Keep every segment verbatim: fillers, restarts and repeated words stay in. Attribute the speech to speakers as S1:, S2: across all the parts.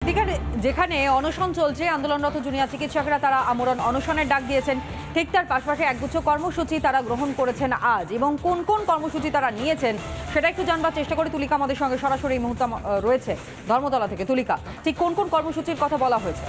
S1: একদিকে যেখানে অনশন চলছে, আন্দোলনরত জুনিয়র চিকিৎসকরা তারা আমরণ অনশনের ডাক দিয়েছেন, ঠিক তার পাশাপাশি একগুচ্ছ কর্মসূচি তারা গ্রহণ করেছেন আজ। এবং কোন কোন কর্মসূচি তারা নিয়েছেন সেটা একটু জানবার চেষ্টা করি। তুলিকা আমাদের সঙ্গে সরাসরি এই মুহূর্তে রয়েছে ধর্মতলা থেকে। তুলিকা, ঠিক কোন কোন কর্মসূচির কথা বলা হয়েছে?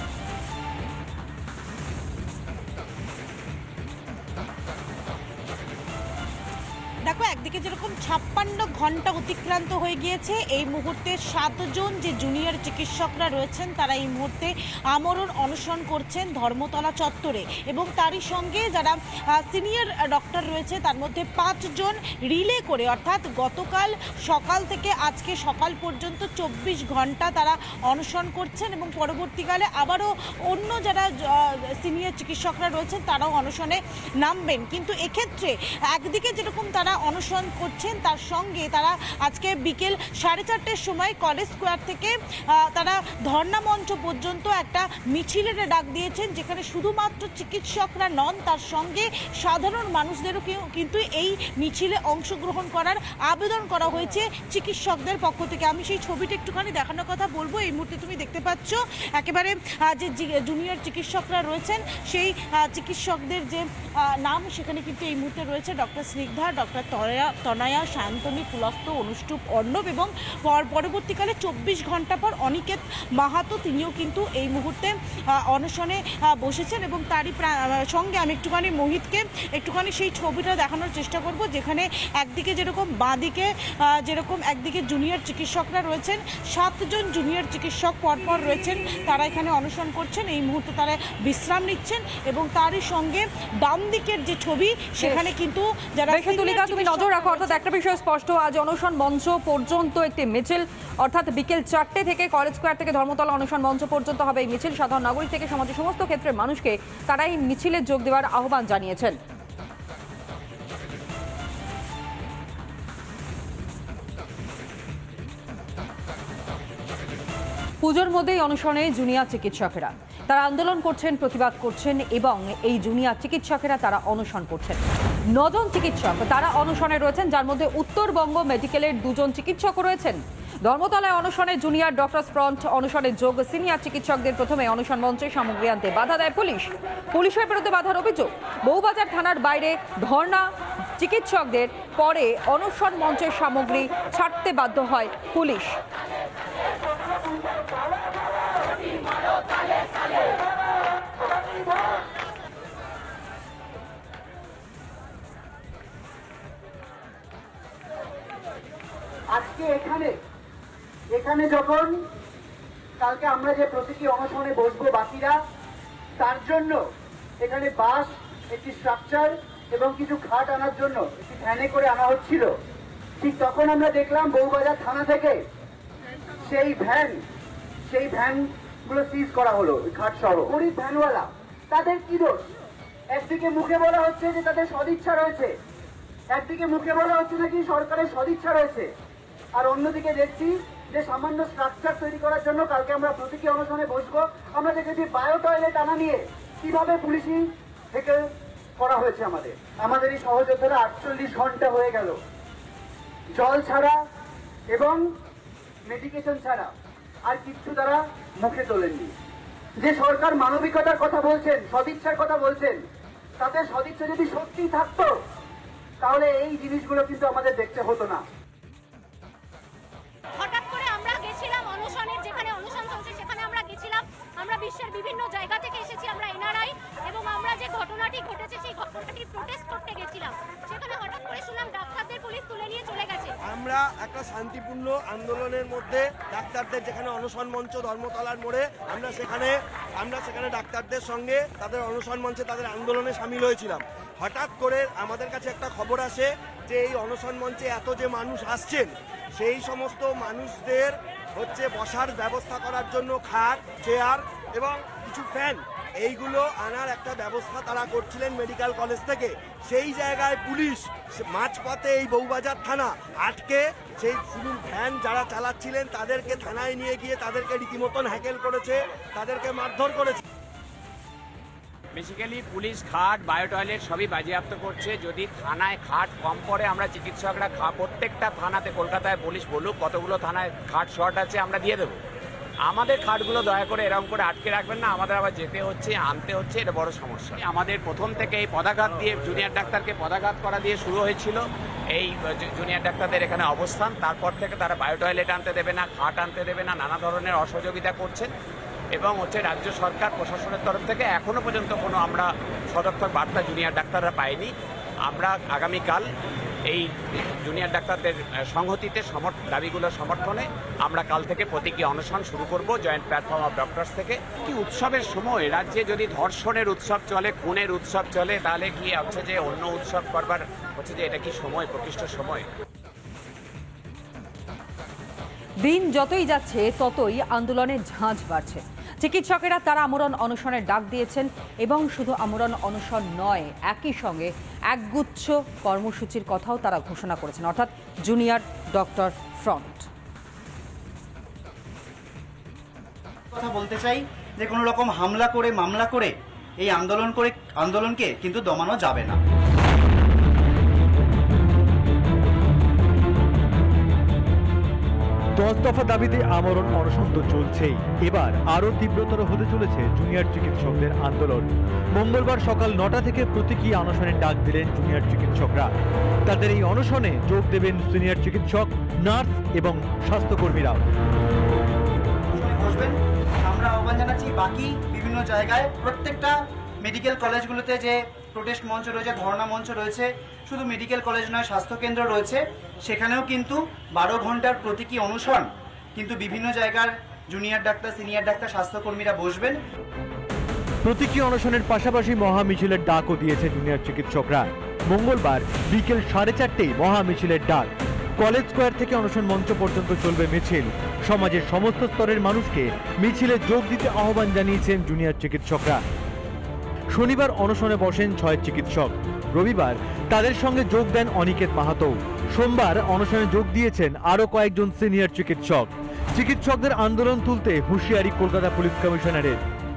S2: দেখো, একদিকে যেরকম ছাপ্পান্ন ঘন্টা অতিক্রান্ত হয়ে গিয়েছে, এই মুহূর্তে সাতজন যে জুনিয়র চিকিৎসকরা রয়েছেন তারা এই মুহূর্তে আমরণ অনশন করছেন ধর্মতলা চত্বরে। এবং তারই সঙ্গে যারা সিনিয়র ডক্টর রয়েছে তার মধ্যে পাঁচজন রিলে করে, অর্থাৎ গতকাল সকাল থেকে আজকে সকাল পর্যন্ত চব্বিশ ঘন্টা তারা অনশন করছেন এবং পরবর্তীকালে আবারও অন্য যারা সিনিয়র চিকিৎসকরা রয়েছেন তারাও অনশনে নামবেন। কিন্তু এক্ষেত্রে একদিকে যেরকম তারা অনশন করছেন, তার সঙ্গে তারা আজকে বিকেল সাড়ে চারটের সময় কলেজ স্কোয়ার থেকে তারা ধর্ণা মঞ্চ পর্যন্ত একটা মিছিলের ডাক দিয়েছেন, যেখানে শুধুমাত্র চিকিৎসকরা নন, তার সঙ্গে সাধারণ মানুষদেরও কিন্তু এই মিছিলে অংশগ্রহণ করার আবেদন করা হয়েছে চিকিৎসকদের পক্ষ থেকে। আমি সেই ছবিটা একটুখানি দেখানোর কথা বলবো। এই মুহূর্তে তুমি দেখতে পাচ্ছ একেবারে যে জুনিয়র চিকিৎসকরা রয়েছেন সেই চিকিৎসকদের যে নাম সেখানে কিন্তু এই মুহূর্তে রয়েছে ডক্টর স্নিগ্ধা, ডক্টর তনয়া, শান্তনী, পুলস্ত, অনুষ্টুপ, অর্ণব এবং পরবর্তীকালে চব্বিশ ঘন্টা পর অনিকেত মাহাতো, তিনিও কিন্তু এই মুহূর্তে অনশনে বসেছেন। এবং তারই সঙ্গে আমি একটুখানি মোহিতকে একটুখানি সেই ছবিটা দেখানোর চেষ্টা করব, যেখানে একদিকে যেরকম বাঁদিকে যেরকম একদিকে জুনিয়র চিকিৎসকরা রয়েছেন, সাতজন জুনিয়র চিকিৎসক পরপর রয়েছেন, তারা এখানে অনশন করছেন, এই মুহূর্তে তারা বিশ্রাম নিচ্ছেন। এবং তারই সঙ্গে ডান দিকের যে ছবি সেখানে কিন্তু যারা
S1: তুমি নজর রাখো, অর্থাৎ একটা বিষয় স্পষ্ট, আজ অনশন মঞ্চ পর্যন্ত একটি মিছিল, অর্থাৎ বিকেল চারটে থেকে কলেজ স্কোয়ার থেকে ধর্মতলা অনশন মঞ্চ পর্যন্ত হবে এই মিছিল। সাধারণ নাগরিক থেকে সমাজের সমস্ত ক্ষেত্রে মানুষকে তারা এই মিছিলে যোগ দেওয়ার আহ্বান জানিয়েছেন। পুজোর মধ্যেই অনশনে জুনিয়র চিকিৎসকেরা তারা আন্দোলন করছেন, প্রতিবাদ করছেন এবং এই জুনিয়র চিকিৎসকেরা তারা অনশন করছেন। নজন চিকিৎসক তারা অনশনে রয়েছেন, যার মধ্যে উত্তরবঙ্গ মেডিকেলের দুজন চিকিৎসক রয়েছেন। ধর্মতলায় অনশনে জুনিয়র ডক্টরস ফ্রন্ট অনশনের যোগ। সিনিয়র চিকিৎসকদের প্রথমে অনশন মঞ্চে সামগ্রী আনতে বাধা দেয় পুলিশ। পুলিশের বিরুদ্ধে বাধার অভিযোগ। বউবাজার থানার বাইরে ধর্ণা চিকিৎসকদের, পরে অনশন মঞ্চের সামগ্রী ছাড়তে বাধ্য হয় পুলিশ।
S3: আজকে এখানে এখানে যখন কালকে আমরা যে প্রতীকী অনশনে বসবো বাকিরা, তার জন্য এখানে বাস, একটি স্ট্রাকচার এবং কিছু খাট আনার জন্য একটি ভ্যানে করে আনা হচ্ছিল। ঠিক তখন আমরা দেখলাম বউবাজার থানা থেকে সেই ভ্যান সেই ভ্যানগুলো সিজ করা হলো, খাট সহ। গরিব ভ্যানওয়ালা, তাদের কি দোষ? একদিকে মুখে বলা হচ্ছে যে তাদের সদিচ্ছা রয়েছে, একদিকে মুখে বলা হচ্ছে নাকি সরকারের সদিচ্ছা রয়েছে, আর অন্যদিকে দেখছি যে সামান্য স্ট্রাকচার তৈরি করার জন্য কালকে আমরা প্রতীকী অনশনে বসবো। আমরা দেখেছি বায়ো টয়লেট আনা নিয়ে কিভাবে পুলিশি থেকে করা হয়েছে। আমাদের আমাদের এই সহযোদ্ধারা আটচল্লিশ ঘন্টা হয়ে গেল জল ছাড়া এবং মেডিকেশন ছাড়া আর কিচ্ছু তারা মুখে তোলেননি। যে সরকার মানবিকতার কথা বলছেন, সদিচ্ছার কথা বলছেন, তাদের সদিচ্ছা যদি সত্যি থাকতো তাহলে এই জিনিসগুলো কিন্তু আমাদের দেখতে হতো না।
S4: হঠাৎ করে আমরা গেছিলাম অনশনের, যেখানে অনশন চলছে সেখানে আমরা গেছিলাম। আমরা বিশ্বের বিভিন্ন জায়গা থেকে এসেছি, আমরা এনআরআই, এবং আমরা যে ঘটনাটি ঘটেছে সেই ঘটনাটি প্রোটেস্ট করতে গেছিলাম। সেখানে হঠাৎ করে শুনলাম ডাক্তারদের পুলিশ তুলে নিয়ে চলে গেছে।
S5: আমরা একটা শান্তিপূর্ণ আন্দোলনের মধ্যে ডাক্তারদের যেখানে অনশন মঞ্চ ধর্মতলার মোড়ে, আমরা সেখানে আমরা সেখানে ডাক্তারদের সঙ্গে তাদের অনশন মঞ্চে তাদের আন্দোলনে সামিল হয়েছিলাম। হঠাৎ করে আমাদের কাছে একটা খবর আসে যে এই অনশন মঞ্চে এত যে মানুষ আসছেন, সেই সমস্ত মানুষদের হচ্ছে বসার ব্যবস্থা করার জন্য খাট, চেয়ার এবং কিছু ফ্যান, এইগুলো আনার একটা ব্যবস্থা তারা করছিলেন মেডিকেল কলেজ থেকে। সেই জায়গায় পুলিশ মাঝপথে এই বউবাজার থানা আটকে সেই শুধু ভ্যান যারা চালাচ্ছিলেন তাদেরকে থানায় নিয়ে গিয়ে তাদেরকে রীতিমতন হ্যাকেল করেছে, তাদেরকে মারধর করেছে।
S6: বেসিক্যালি পুলিশ খাট, বায়ো টয়লেট সবই বাজেয়াপ্ত করছে। যদি থানায় খাট কম পড়ে, আমরা চিকিৎসকরা প্রত্যেকটা থানাতে, কলকাতায় পুলিশ বলুক কতগুলো থানায় খাট শর্ট আছে, আমরা দিয়ে দেবো। আমাদের খাটগুলো দয়া করে এরকম করে আটকে রাখবেন না, আমাদের আবার যেতে হচ্ছে, আনতে হচ্ছে, এটা বড় সমস্যা। আমাদের প্রথম থেকে এই পদাঘাত দিয়ে জুনিয়র ডাক্তারকে পদাঘাত করা দিয়ে শুরু হয়েছিল এই জুনিয়র ডাক্তারদের এখানে অবস্থান। তারপর থেকে তারা বায়ো টয়লেট আনতে দেবে না, খাট আনতে দেবে না, নানা ধরনের অসহযোগিতা করছেন এবং হচ্ছে রাজ্য সরকার প্রশাসনের তরফ থেকে এখনো পর্যন্ত কোনো আমরা সদর্থক বার্তা জুনিয়র ডাক্তাররা পাইনি। আমরা আগামীকাল এই জুনিয়র ডাক্তারদের সংহতিতে সমর্থ দাবিগুলোর সমর্থনে আমরা কাল থেকে প্রতীকী অনশন শুরু করব জয়েন্ট প্ল্যাটফর্ম অফ ডক্টরস থেকে। কি উৎসবের সময় রাজ্যে যদি ধর্ষণের উৎসব চলে, খুনের উৎসব চলে, তাহলে কি হচ্ছে যে অন্য উৎসব করবার হচ্ছে যে এটা কি সময়, প্রকৃষ্ট সময়?
S1: দিন যতই যাচ্ছে ততই আন্দোলনের ঝাঁঝ বাড়ছে। চিকিৎসকেরা তারা আমরণ অনশনের ডাক দিয়েছেন এবং শুধু আমরণ অনশন নয়, একই সঙ্গে একগুচ্ছ কর্মসূচির কথাও তারা ঘোষণা করেছেন, অর্থাৎ জুনিয়র ডক্টর ফ্রন্ট।
S7: কথা বলতে চাই যে কোনো রকম হামলা করে মামলা করে এই আন্দোলন করে আন্দোলনকে কিন্তু দমানো যাবে না।
S8: দশ দফা দাবিতে আমরণ অনশন তো চলছেই, এবার আরও তীব্রতর হতে চলেছে জুনিয়র চিকিৎসকদের আন্দোলন। মঙ্গলবার সকাল নটা থেকে প্রতীকী অনশনের ডাক দিলেন জুনিয়র চিকিৎসকরা। তাদের এই অনশনে যোগ দেবেন সিনিয়র চিকিৎসক, নার্স এবং স্বাস্থ্যকর্মীরাও।
S7: বসবেন, আমরা আহ্বান জানাচ্ছি বাকি বিভিন্ন জায়গায় প্রত্যেকটা মেডিকেল কলেজগুলোতে যে প্রোটেস্ট মঞ্চ রয়েছে, ধর্ণা মঞ্চ রয়েছে, শুধু মেডিকেল কলেজ নয় স্বাস্থ্যকেন্দ্র রয়েছে, সেখানেও কিন্তু বারো ঘন্টার প্রতীকী অনশন কিন্তু বিভিন্ন জায়গার জুনিয়র ডাক্তার, সিনিয়র ডাক্তার, স্বাস্থ্যকর্মীরা বসবেন।
S8: প্রতীকী অনশনের পাশাপাশি মহা মিছিলের ডাকও দিয়েছে জুনিয়র চিকিৎসকরা। মঙ্গলবার বিকেল সাড়ে চারটেই মহা মিছিলের ডাক। কলেজ স্কোয়ার থেকে অনশন মঞ্চ পর্যন্ত চলবে মিছিল। সমাজের সমস্ত স্তরের মানুষকে মিছিলে যোগ দিতে আহ্বান জানিয়েছেন জুনিয়র চিকিৎসকরা। শনিবার অনশনে বসেন ছয় চিকিৎসক, রবিবার তাদের সঙ্গে যোগ দেন অনিকেত মাহাতো, সোমবার অনশনে যোগ দিয়েছেন আরও কয়েকজন সিনিয়র চিকিৎসক। চিকিৎসকদের আন্দোলন তুলতে হুঁশিয়ারি কলকাতা পুলিশ কমিশনারের।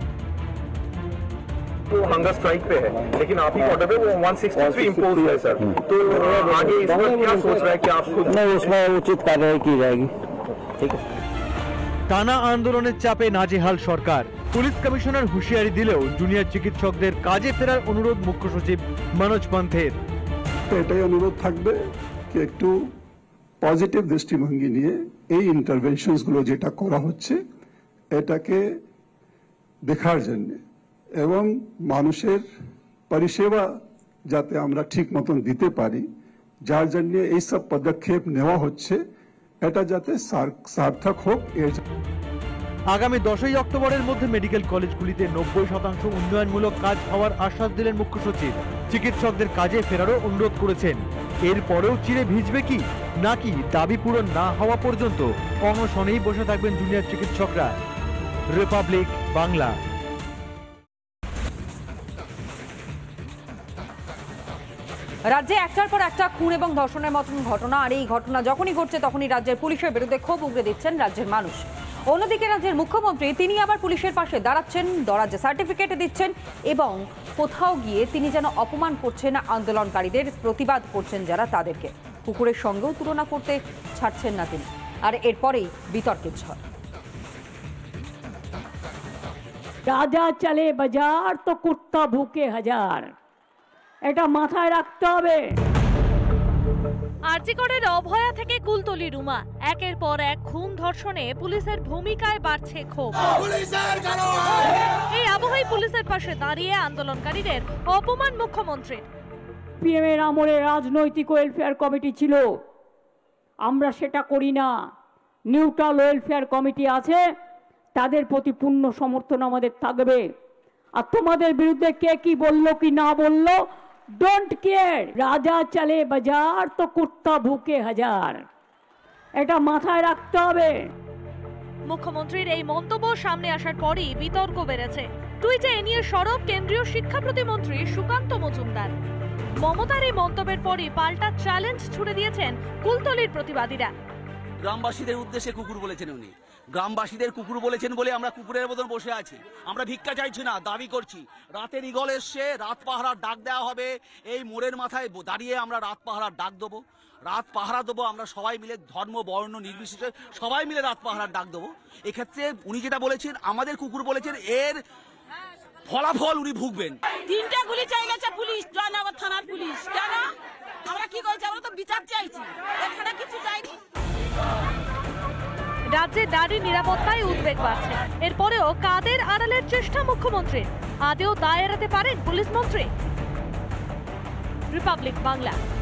S9: तो हंगर स्ट्राइक पे है, लेकिन आप ही ऑर्डर पे वो वन सिक्सटी थ्री इम्पोज है सर, तो आगे इसमें क्या सोच रहा है कि आप खुद
S10: नहीं, उसमें उचित कार्रवाई की जाएगी। ठीक है।
S8: টানা আন্দোলনের চাপে নাজেহাল সরকার। পুলিশ কমিশনার হুঁশিয়ারি দিলেও জুনিয়র চিকিৎসকদের কাজে ফেরার অনুরোধ মুখ্য সচিব মনোজ পান্থের।
S11: এটাই অনুরোধ থাকবে যে একটু পজিটিভ দৃষ্টিভঙ্গি নিয়ে এই ইন্টারভেনশনস গুলো যেটা করা হচ্ছে এটাকে দেখার জন্য এবং মানুষের পরিষেবা যাতে আমরা ঠিক মতন দিতে পারি, যার জন্য এইসব পদক্ষেপ নেওয়া হচ্ছে, এটা যাতে সার্থক হোক। এর
S8: আগামী দশই অক্টোবরের মধ্যে মেডিকেল কলেজগুলিতে নব্বই শতাংশ উন্নয়নমূলক কাজ হওয়ার আশ্বাস দিলেন মুখ্য সচিব। চিকিৎসকদের কাজে ফেরারও অনুরোধ করেছেন। এরপরেও চিরে ভিজবে কি, নাকি দাবি পূরণ না হওয়া পর্যন্ত অনশনেই বসে থাকবেন জুনিয়র চিকিৎসকরা? রিপাবলিক বাংলা।
S1: রাজ্যে একটার পর একটা খুন এবং ধর্ষণের মতন ঘটনা, আর এই ঘটনা যখনই ঘটছে তখনই রাজ্যের পুলিশের বিরুদ্ধে ক্ষোভ উগরে দিচ্ছেন রাজ্যের মানুষ। অন্যদিকে রাজ্যের মুখ্যমন্ত্রী তিনি আবার পুলিশের পাশে দাঁড়াচ্ছেন, দরাজে সার্টিফিকেট দিচ্ছেন এবং কোথাও গিয়ে তিনি যেন অপমান করছেন আন্দোলনকারীদের, প্রতিবাদ করছেন যারা তাদেরকে। কুকুরের সঙ্গেও তুলনা করতে ছাড়ছেন না তিনি। আর এরপরেই বিতর্কের ঝড়।
S12: রাজা চলে বাজার তো কুত্তা ভুকে হাজার, এটা মাথায় রাখতে হবে।
S13: আরজিকরের অভয়া থেকে কুলতলি রুমা, একের পর এক খুন ধর্ষণে পুলিশের ভূমিকায় বাড়ছে ক্ষোভ। এই আবহেই পুলিশের পাশে দাঁড়িয়ে আন্দোলনকারীদের অপমান মুখ্যমন্ত্রীর।
S12: পিএম এর আমলে রাজনৈতিক ওয়েলফেয়ার কমিটি ছিল, আমরা সেটা করি না। নিউট্রাল ওয়েলফেয়ার কমিটি আছে, তাদের প্রতি পূর্ণ সমর্থন আমাদের থাকবে। আর তোমাদের বিরুদ্ধে কে কি বললো কি না বললো, ডোন্ট কেয়ার। রাজা চলে বাজার তো কুত্তা ভুকে হাজার, এটা মাথায় রাখতে হবে।
S13: মুখ্যমন্ত্রীর এই মন্তব্য সামনে আসার পরই বিতর্ক বেড়েছে। টুইটে এ নিয়ে সরব কেন্দ্রীয় শিক্ষা প্রতিমন্ত্রী সুকান্ত মজুমদার। মমতার এই মন্তব্যের পরই পাল্টা চ্যালেঞ্জ ছুড়ে দিয়েছেন কুলতলির প্রতিবাদীরা।
S14: গ্রামবাসীদের উদ্দেশ্যে কুকুর বলেছেন উনি। গ্রামবাসীদের কুকুর বলেছেন বলে আমরা কুকুরের মতন বসে আছি। আমরা ভিক্ষা চাইছি না, দাবি করছি রাতের ইগল এসছে, রাত পাহারার ডাক দেওয়া হবে। এই মোড়ের মাথায় দাঁড়িয়ে আমরা রাত পাহারার ডাক দেবো, রাত পাহারা দেবো। আমরা সবাই মিলে ধর্ম বর্ণ নির্বিশেষে সবাই মিলে রাত পাহারার ডাক দেবো। এক্ষেত্রে উনি যেটা বলেছেন আমাদের কুকুর বলেছেন, এর ফলাফল উনি ভুগবেন।
S15: তিনটা গুলি চাই গেছে পুলিশ, জয়নগর থানার পুলিশ। কেন আমরা কি করছি? আমরা তো বিচার চাইছি, এখানে কিছু চাইনি।
S13: রাজ্যে নারীর নিরাপত্তায় উদ্বেগ বাড়ছে। এরপরেও কাদের আড়ালের চেষ্টা মুখ্যমন্ত্রীর? আদেও দায় এড়াতে পারেন পুলিশ মন্ত্রী? রিপাবলিক বাংলা।